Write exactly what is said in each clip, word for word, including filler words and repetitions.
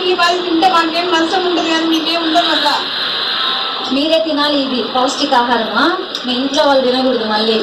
ఈ పది తింటే మాకేం నష్టం ఉంటుంది కానీ మీకేం ఉండదు అట్లా. మీరే తినాలి, ఇది పౌష్టికాహారమా, మీ ఇంట్లో వాళ్ళు తినకూడదు. మళ్ళీ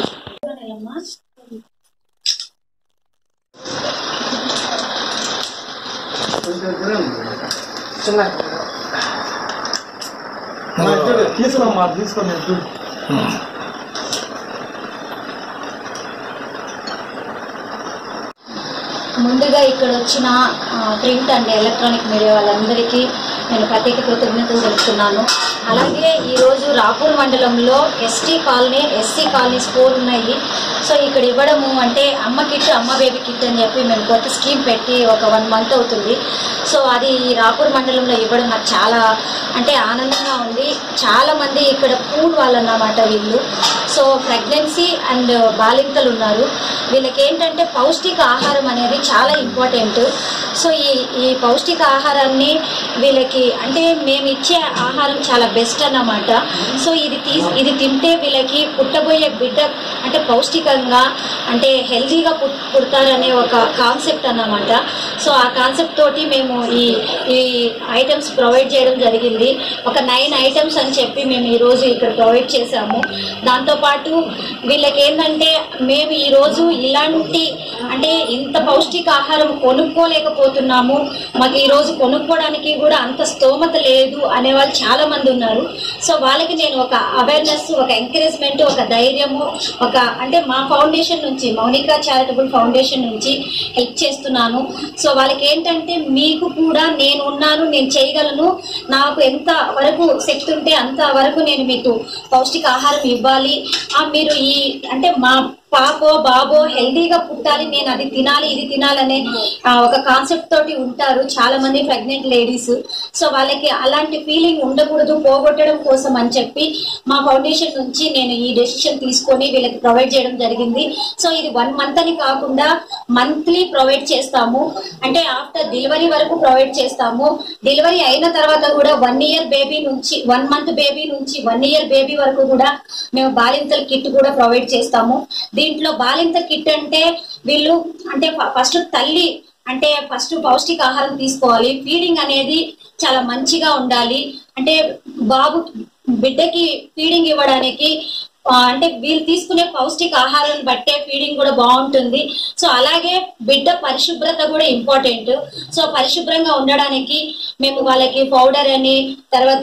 ముందుగా ఇక్కడ వచ్చిన ప్రింట్ అండ్ ఎలక్ట్రానిక్ మీడియా వాళ్ళందరికీ నేను ప్రత్యేక కృతజ్ఞతలు తెలుపుతున్నాను. అలాగే ఈరోజు రాపూర్ మండలంలో ST colony SC colonies four ఉన్నాయి. సో ఇక్కడ ఇవ్వడము అంటే అమ్మ కిట్ అమ్మ బేబీ కిట్ అని చెప్పి మేము కొత్త స్కీమ్ పెట్టి ఒక వన్ మంత్ అవుతుంది. సో అది రాపూర్ మండలంలో ఇవ్వడం నాకు చాలా అంటే ఆనందంగా ఉంది. చాలామంది ఇక్కడ పూల్ వాళ్ళు అన్నమాట వీళ్ళు. సో ప్రెగ్నెన్సీ అండ్ బాలింతలు ఉన్నారు. వీళ్ళకి ఏంటంటే పౌష్టిక ఆహారం అనేది చాలా ఇంపార్టెంట్. సో ఈ ఈ పౌష్టిక ఆహారాన్ని వీళ్ళకి అంటే మేము ఇచ్చే ఆహారం చాలా బెస్ట్ అన్నమాట. సో ఇది తీ ఇది తింటే వీళ్ళకి పుట్టబోయే బిడ్డ అంటే పౌష్టికంగా అంటే హెల్తీగా పుట్ పుడతారనే ఒక కాన్సెప్ట్ అన్నమాట. సో ఆ కాన్సెప్ట్ తోటి మేము ఈ ఈ ఐటమ్స్ ప్రొవైడ్ చేయడం జరిగింది. ఒక నైన్ ఐటమ్స్ అని చెప్పి మేము ఈరోజు ఇక్కడ ప్రొవైడ్ చేసాము. దాంతోపాటు వీళ్ళకి ఏంటంటే మేము ఈరోజు ఇలాంటి అంటే ఇంత పౌష్టిక ఆహారం కొనుక్కోలేకపోతున్నాము, మాకు ఈరోజు కొనుక్కోవడానికి కూడా అంత స్తోమత లేదు అనేవాళ్ళు చాలామంది ఉన్నారు. సో వాళ్ళకి నేను ఒక అవేర్నెస్, ఒక ఎంకరేజ్మెంట్, ఒక ధైర్యము, ఒక అంటే మా ఫౌండేషన్ నుంచి మౌనిక చారిటబుల్ ఫౌండేషన్ నుంచి హెల్ప్ చేస్తున్నాను. సో వాళ్ళకి ఏంటంటే మీకు కూడా నేను ఉన్నాను, నేను చేయగలను, నాకు ఎంత వరకు శక్తి ఉంటే అంత వరకు నేను మీకు పౌష్టిక ఆహారం ఇవ్వాలి. మీరు ఈ అంటే మా పాపో బాబో హెల్దీగా పుట్టాలి, నేను అది తినాలి ఇది తినాలనే ఒక కాన్సెప్ట్ తోటి ఉంటారు చాలా మంది ప్రెగ్నెంట్ లేడీస్. సో వాళ్ళకి అలాంటి ఫీలింగ్ ఉండకూడదు, పోగొట్టడం కోసం అని చెప్పి మా ఫౌండేషన్ నుంచి నేను ఈ డెసిషన్ తీసుకొని వీళ్ళకి ప్రొవైడ్ చేయడం జరిగింది. సో ఇది వన్ మంత్ అని కాకుండా మంత్లీ ప్రొవైడ్ చేస్తాము. అంటే ఆఫ్టర్ డెలివరీ వరకు ప్రొవైడ్ చేస్తాము. డెలివరీ అయిన తర్వాత కూడా వన్ ఇయర్ బేబీ నుంచి వన్ మంత్ బేబీ నుంచి వన్ ఇయర్ బేబీ వరకు కూడా మేము బాలింతల కిట్ కూడా ప్రొవైడ్ చేస్తాము. దీంట్లో బాలింత కిట్ అంటే వీళ్ళు అంటే ఫస్ట్ తల్లి అంటే ఫస్ట్ పౌష్టిక ఆహారం తీసుకోవాలి. ఫీడింగ్ అనేది చాలా మంచిగా ఉండాలి. అంటే బాబు బిడ్డకి ఫీడింగ్ ఇవ్వడానికి అంటే వీళ్ళు తీసుకునే పౌష్టిక ఆహారాన్ని బట్టే ఫీడింగ్ కూడా బాగుంటుంది. సో అలాగే బిడ్డ పరిశుభ్రత కూడా ఇంపార్టెంట్. సో పరిశుభ్రంగా ఉండడానికి మేము వాళ్ళకి పౌడర్ అని, తర్వాత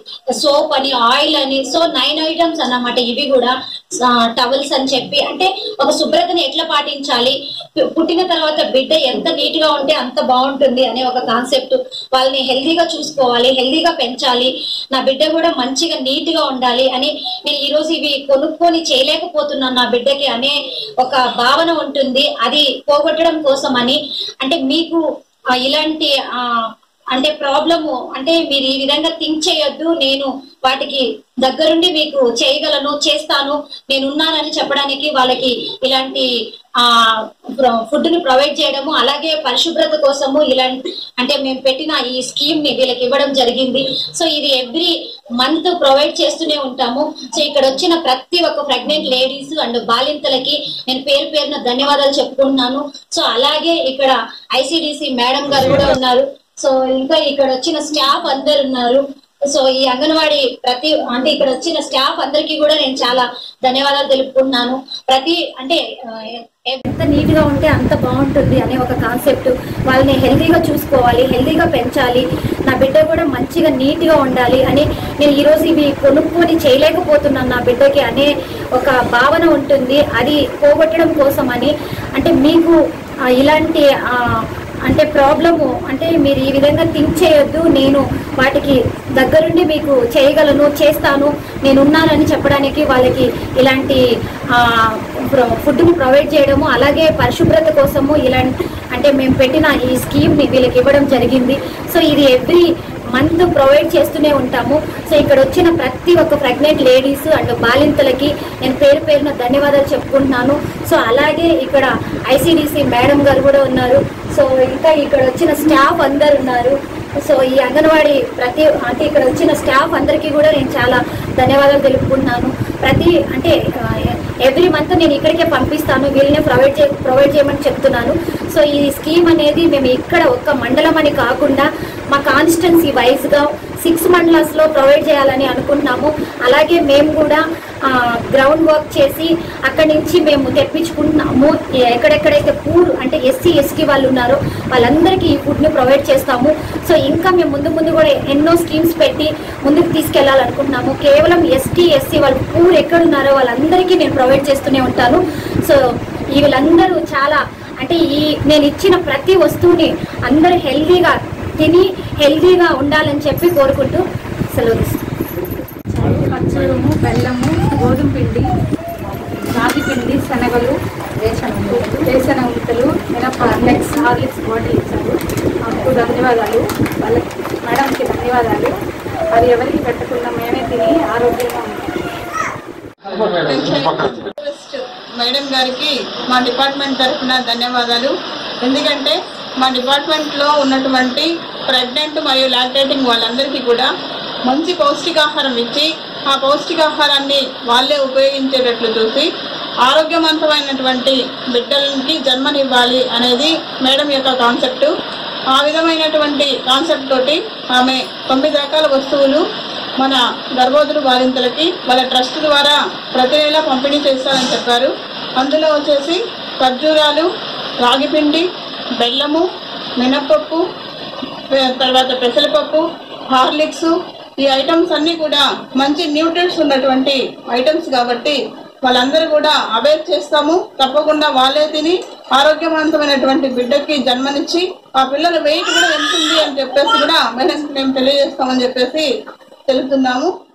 సోప్ అని, ఆయిల్ అని, సో నైన్ ఐటమ్స్ అన్నమాట. ఇవి కూడా టవల్స్ అని చెప్పి అంటే ఒక శుభ్రతని ఎట్లా పాటించాలి, పుట్టిన తర్వాత బిడ్డ ఎంత నీట్ గా ఉంటే అంత బాగుంటుంది అనే ఒక కాన్సెప్ట్. వాళ్ళని హెల్దీగా చూసుకోవాలి, హెల్దీగా పెంచాలి, నా బిడ్డ కూడా మంచిగా నీట్ గా ఉండాలి అని నేను ఈరోజు ఇవి కొనుక్కొని చేయలేకపోతున్నాను నా బిడ్డకి అనే ఒక భావన ఉంటుంది. అది పోగొట్టడం కోసం అని అంటే మీకు ఇలాంటి ఆ అంటే ప్రాబ్లము అంటే మీరు ఈ విధంగా థింక్ చేయొద్దు, నేను వాటికి దగ్గరుండి మీకు చేయగలను, చేస్తాను, నేను ఉన్నానని చెప్పడానికి వాళ్ళకి ఇలాంటి ఆ ఫుడ్ ని ప్రొవైడ్ చేయడము, అలాగే పరిశుభ్రత కోసము ఇలాంటి అంటే మేము పెట్టిన ఈ స్కీమ్ ని వీళ్ళకి ఇవ్వడం జరిగింది. సో ఇది ఎవ్రీ మంత్ ప్రొవైడ్ చేస్తూనే ఉంటాము. సో ఇక్కడ వచ్చిన ప్రతి ఒక్క ప్రెగ్నెంట్ లేడీస్ అండ్ బాలింతలకి నేను పేరు పేరున ధన్యవాదాలు చెప్పుకుంటున్నాను. సో అలాగే ఇక్కడ ఐసిడిసి మేడం గారు కూడా ఉన్నారు. సో ఇంకా ఇక్కడ వచ్చిన స్టాఫ్ అందరు ఉన్నారు. సో ఈ అంగన్వాడీ ప్రతి అంటే ఇక్కడ వచ్చిన స్టాఫ్ అందరికీ కూడా నేను చాలా ధన్యవాదాలు తెలుపుకుంటున్నాను. ప్రతి అంటే ఎంత నీట్ గా ఉంటే అంత బాగుంటుంది అనే ఒక కాన్సెప్ట్. వాళ్ళని హెల్దీగా చూసుకోవాలి, హెల్దీగా పెంచాలి, నా బిడ్డ కూడా మంచిగా నీట్ గా ఉండాలి అని నేను ఈరోజు ఇవి కొనుక్కొని చేయలేకపోతున్నాను నా బిడ్డకి అనే ఒక భావన ఉంటుంది. అది పోగొట్టడం కోసం అని అంటే మీకు ఇలాంటి అంటే ప్రాబ్లము అంటే మీరు ఈ విధంగా థింక్ చేయొద్దు, నేను వాటికి దగ్గరుండి మీకు చేయగలను, చేస్తాను, నేనున్నానని చెప్పడానికి వాళ్ళకి ఇలాంటి ఫుడ్ని ప్రొవైడ్ చేయడము, అలాగే పరిశుభ్రత కోసము ఇలాంటి అంటే మేము పెట్టిన ఈ స్కీమ్ని వీళ్ళకి ఇవ్వడం జరిగింది. సో ఇది ఎవ్రీ మంత్ ప్రొవైడ్ చేస్తూనే ఉంటాము. సో ఇక్కడ వచ్చిన ప్రతి ఒక్క ప్రెగ్నెంట్ లేడీస్ అండ్ బాలింతలకి నేను పేరు పేరున ధన్యవాదాలు చెప్పుకుంటున్నాను. సో అలాగే ఇక్కడ ఐసిడిసి మేడం గారు కూడా ఉన్నారు. సో ఇంకా ఇక్కడ వచ్చిన స్టాఫ్ అందరు ఉన్నారు. సో ఈ అంగన్వాడీ ప్రతి అంటే ఇక్కడ వచ్చిన స్టాఫ్ అందరికీ కూడా నేను చాలా ధన్యవాదాలు తెలుపుకుంటున్నాను. ప్రతి అంటే ఎవ్రీ మంత్ నేను ఇక్కడికే పంపిస్తాను, వీళ్ళనే ప్రొవైడ్ చే ప్రొవైడ్ చేయమని చెప్తున్నాను. సో సో ఈ స్కీమ్ అనేది మేము ఇక్కడ ఒక్క మండలం అని కాకుండా మా కాన్స్టిట్యున్సీ వైజ్గా సిక్స్ మండలాస్లో ప్రొవైడ్ చేయాలని అనుకుంటున్నాము. అలాగే మేము కూడా గ్రౌండ్ వర్క్ చేసి అక్కడి నుంచి మేము తెప్పించుకుంటున్నాము. ఎక్కడెక్కడైతే పూర్ అంటే ఎస్సీ ఎస్టీ వాళ్ళు ఉన్నారో వాళ్ళందరికీ ఈ ఫుడ్ని ప్రొవైడ్ చేస్తాము. సో ఇంకా మేము ముందు ముందు కూడా ఎన్నో స్కీమ్స్ పెట్టి ముందుకు తీసుకెళ్లాలనుకుంటున్నాము. కేవలం ఎస్టీ ఎస్సీ వాళ్ళు పూర్ ఎక్కడున్నారో వాళ్ళందరికీ నేను ప్రొవైడ్ చేస్తూనే ఉంటాను. సో ఈ వీళ్ళందరూ చాలా అంటే ఈ నేను ఇచ్చిన ప్రతి వస్తువుని అందరూ హెల్దీగా తిని హెల్దీగా ఉండాలని చెప్పి కోరుకుంటూ సెలవు చారు, ఖర్జూరము, బెల్లము, గోధుమ పిండి, రాగి పిండి, శనగలు, రేషన్ రేషన్ ఉత్తలు, మినప హార్లిక్స్ హార్లిక్స్ బాటిల్ ఇచ్చారు. మాకు ధన్యవాదాలు. వాళ్ళకి మేడంకి ధన్యవాదాలు. అది ఎవరికి పెట్టకుండా మేమే తిని ఆరోగ్యంగా ఉంటాం. మేడం గారికి మా డిపార్ట్మెంట్ తరఫున ధన్యవాదాలు. ఎందుకంటే మా డిపార్ట్మెంట్లో ఉన్నటువంటి ప్రెగ్నెంట్ మరియు లాక్టేటింగ్ వాళ్ళందరికీ కూడా మంచి పౌష్టికాహారం ఇచ్చి ఆ పౌష్టికాహారాన్ని వాళ్ళే ఉపయోగించేటట్లు చూసి ఆరోగ్యవంతమైనటువంటి బిడ్డలకి జన్మనివ్వాలి అనేది మేడం యొక్క కాన్సెప్టు. ఆ విధమైనటువంటి కాన్సెప్ట్ తోటి ఆమె తొమ్మిది రకాల వస్తువులు మన గర్భవతులు బాలింతలకి వాళ్ళ ట్రస్ట్ ద్వారా ప్రతి నెల పంపిణీ చేస్తారని చెప్పారు. అందులో వచ్చేసి ఖర్జూరాలు, రాగిపిండి, బెల్లము, మినప్పప్పు, తర్వాత పెసరపప్పు, హార్లిక్స్, ఈ ఐటమ్స్ అన్నీ కూడా మంచి న్యూట్రియంట్స్ ఉన్నటువంటి ఐటమ్స్ కాబట్టి వాళ్ళందరూ కూడా అవేర్ చేస్తాము. తప్పకుండా వాళ్ళే తిని ఆరోగ్యవంతమైనటువంటి బిడ్డకి జన్మనిచ్చి ఆ పిల్లల వెయిట్ కూడా ఎంత ఉంది అని చెప్పేసి కూడా మేడం మేము తెలియజేస్తామని చెప్పేసి తెలుపుతున్నాము.